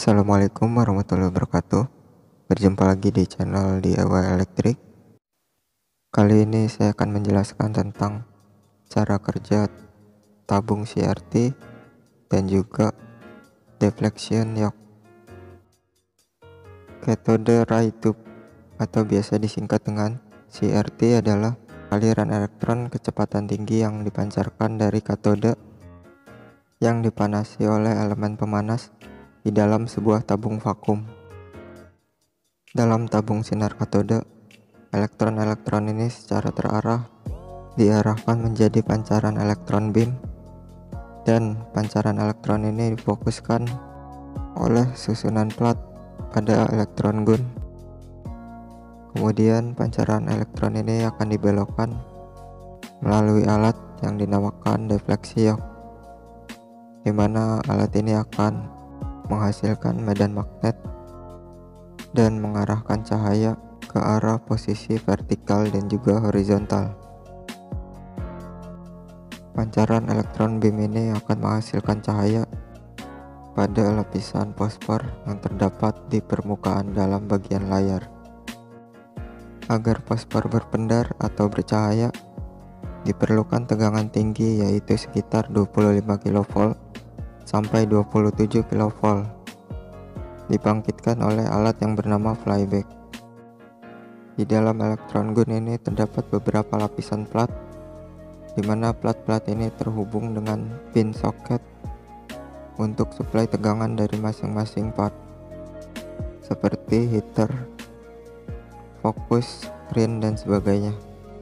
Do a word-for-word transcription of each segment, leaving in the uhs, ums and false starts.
Assalamualaikum warahmatullahi wabarakatuh. Berjumpa lagi di channel D I Y Elektrik. Kali ini saya akan menjelaskan tentang cara kerja tabung C R T dan juga deflection yoke. Metode right tube atau biasa disingkat dengan C R T adalah aliran elektron kecepatan tinggi yang dipancarkan dari katode yang dipanasi oleh elemen pemanas di dalam sebuah tabung vakum. Dalam tabung sinar katode, elektron-elektron ini secara terarah diarahkan menjadi pancaran elektron beam, dan pancaran elektron ini difokuskan oleh susunan plat pada elektron gun. Kemudian pancaran elektron ini akan dibelokkan melalui alat yang dinamakan defleksi yoke, di mana alat ini akan menghasilkan medan magnet dan mengarahkan cahaya ke arah posisi vertikal dan juga horizontal. Pancaran elektron beam ini akan menghasilkan cahaya pada lapisan fosfor yang terdapat di permukaan dalam bagian layar. Agar fosfor berpendar atau bercahaya, diperlukan tegangan tinggi, yaitu sekitar dua puluh lima kilovolt sampai dua puluh tujuh kilovolt, dibangkitkan oleh alat yang bernama flyback. Di dalam elektron gun ini terdapat beberapa lapisan plat, di mana plat-plat ini terhubung dengan pin soket untuk suplai tegangan dari masing-masing part, seperti heater, fokus, screen, dan sebagainya.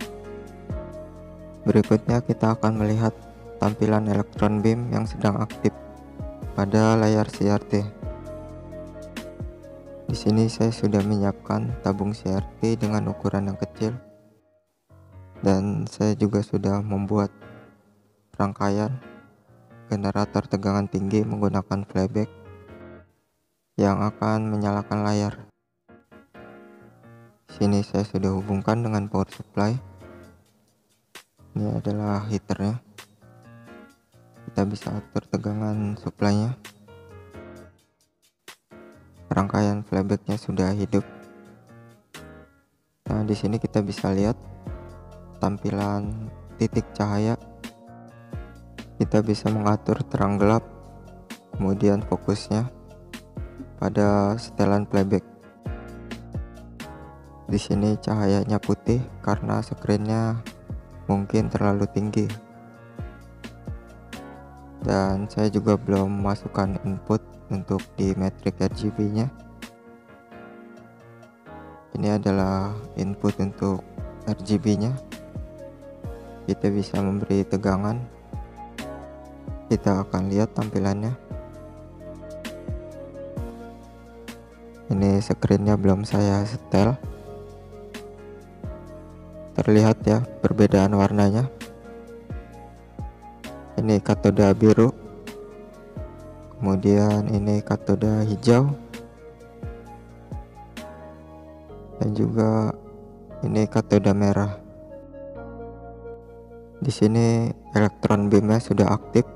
Berikutnya kita akan melihat tampilan elektron beam yang sedang aktif pada layar C R T. Di sini saya sudah menyiapkan tabung C R T dengan ukuran yang kecil, dan saya juga sudah membuat rangkaian generator tegangan tinggi menggunakan flyback yang akan menyalakan layar. Di sini saya sudah hubungkan dengan power supply. Ini adalah heaternya. Kita bisa atur tegangan suplainya. Rangkaian flybacknya sudah hidup. Nah, di sini kita bisa lihat tampilan titik cahaya. Kita bisa mengatur terang gelap, kemudian fokusnya pada setelan flyback. Di sini cahayanya putih karena screennya mungkin terlalu tinggi. Dan saya juga belum masukkan input untuk di matriks R G B nya. Ini adalah input untuk R G B nya. Kita bisa memberi tegangan. Kita akan lihat tampilannya. Ini screennya belum saya setel. Terlihat ya perbedaan warnanya. Ini katoda biru, kemudian ini katoda hijau, dan juga ini katoda merah. Di sini elektron beamnya sudah aktif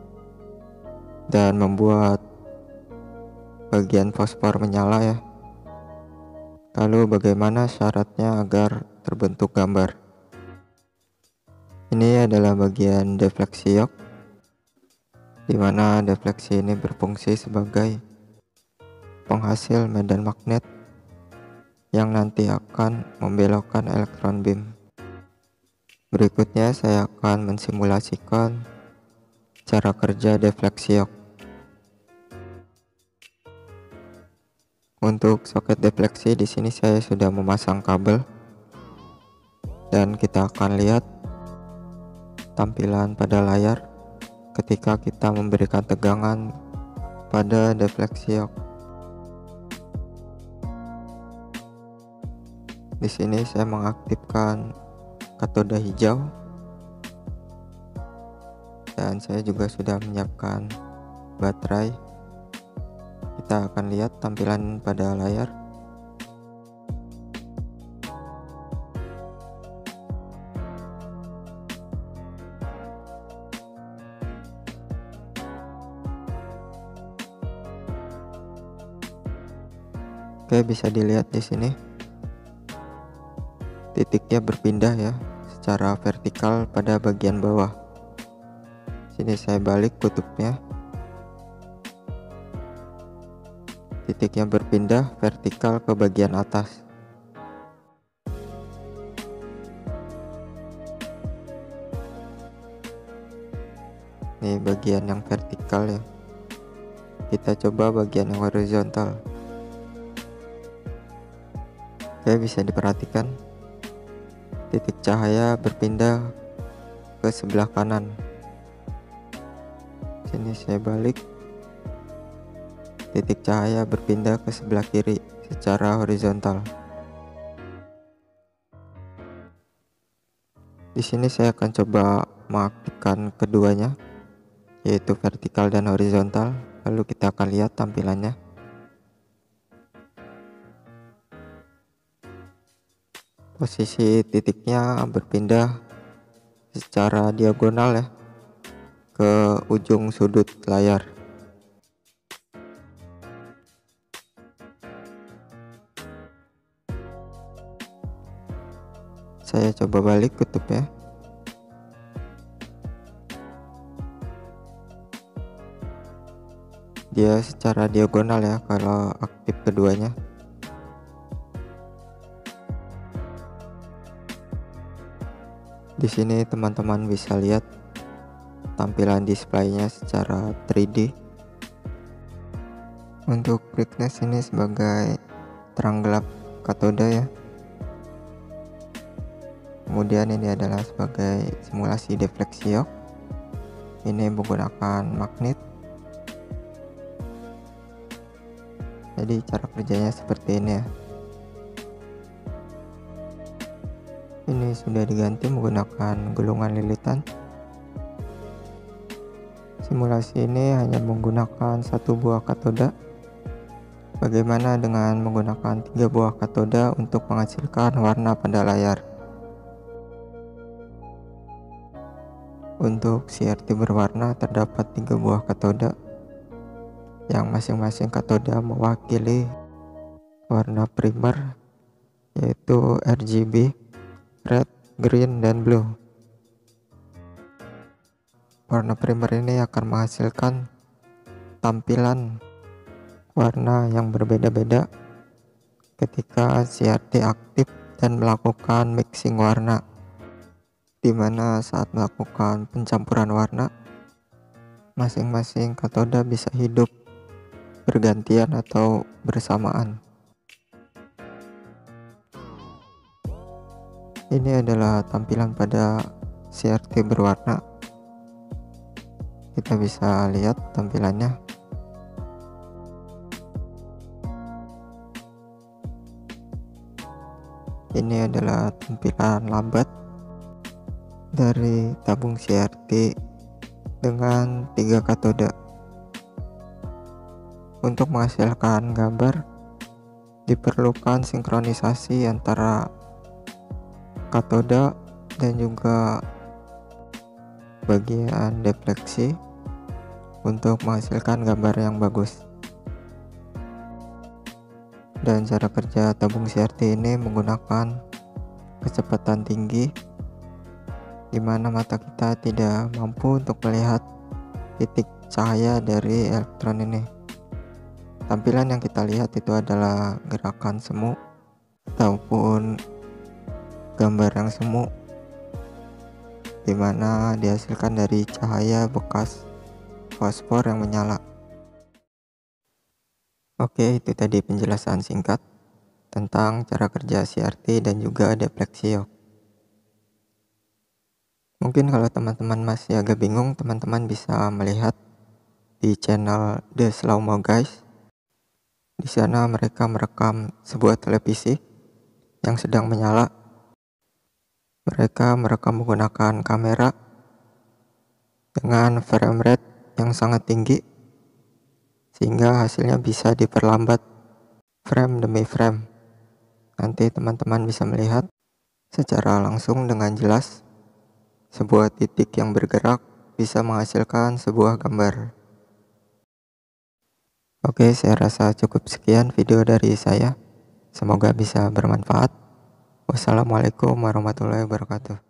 dan membuat bagian fosfor menyala ya. Lalu bagaimana syaratnya agar terbentuk gambar? Ini adalah bagian defleksi yoke, di mana defleksi ini berfungsi sebagai penghasil medan magnet yang nanti akan membelokkan elektron beam. Berikutnya saya akan mensimulasikan cara kerja defleksi yoke. Untuk soket defleksi di sini saya sudah memasang kabel, dan kita akan lihat tampilan pada layar ketika kita memberikan tegangan pada defleksi yoke. Di sini saya mengaktifkan katoda hijau, dan saya juga sudah menyiapkan baterai. Kita akan lihat tampilan pada layar. Oke, bisa dilihat di sini titiknya berpindah ya secara vertikal pada bagian bawah. Sini saya balik kutubnya, titiknya berpindah vertikal ke bagian atas. Nih bagian yang vertikal ya. Kita coba bagian yang horizontal. Oke, bisa diperhatikan titik cahaya berpindah ke sebelah kanan. Sini saya balik, titik cahaya berpindah ke sebelah kiri secara horizontal. Di sini saya akan coba mengaktifkan keduanya, yaitu vertikal dan horizontal. Lalu kita akan lihat tampilannya. Posisi titiknya berpindah secara diagonal ya ke ujung sudut layar. Saya coba balik kutubnya. Dia secara diagonal ya kalau aktif keduanya. Di sini teman-teman bisa lihat tampilan displaynya secara tiga D. Untuk brightness ini sebagai terang gelap katoda ya. Kemudian ini adalah sebagai simulasi defleksi yok. Ini menggunakan magnet. Jadi cara kerjanya seperti ini ya. Ini sudah diganti menggunakan gulungan lilitan. Simulasi ini hanya menggunakan satu buah katoda. Bagaimana dengan menggunakan tiga buah katoda untuk menghasilkan warna pada layar? Untuk C R T berwarna terdapat tiga buah katoda, yang masing-masing katoda mewakili warna primer, yaitu R G B, red, green, dan blue. Warna primer ini akan menghasilkan tampilan warna yang berbeda-beda ketika C R T aktif dan melakukan mixing warna, di mana saat melakukan pencampuran warna, masing-masing katoda bisa hidup bergantian atau bersamaan. Ini adalah tampilan pada C R T berwarna. Kita bisa lihat tampilannya. Ini adalah tampilan lambat dari tabung C R T dengan tiga katoda. Untuk menghasilkan gambar diperlukan sinkronisasi antara katoda dan juga bagian defleksi untuk menghasilkan gambar yang bagus. Dan cara kerja tabung C R T ini menggunakan kecepatan tinggi, di mana mata kita tidak mampu untuk melihat titik cahaya dari elektron ini. Tampilan yang kita lihat itu adalah gerakan semu ataupun gambar yang semu, dimana dihasilkan dari cahaya bekas fosfor yang menyala. Oke, itu tadi penjelasan singkat tentang cara kerja C R T dan juga defleksi yok. Mungkin kalau teman-teman masih agak bingung, teman-teman bisa melihat di channel The Slow Mo Guys. Di sana mereka merekam sebuah televisi yang sedang menyala. Mereka merekam menggunakan kamera dengan frame rate yang sangat tinggi, sehingga hasilnya bisa diperlambat frame demi frame. Nanti teman-teman bisa melihat secara langsung dengan jelas sebuah titik yang bergerak bisa menghasilkan sebuah gambar. Oke, saya rasa cukup sekian video dari saya. Semoga bisa bermanfaat. Wassalamualaikum warahmatullahi wabarakatuh.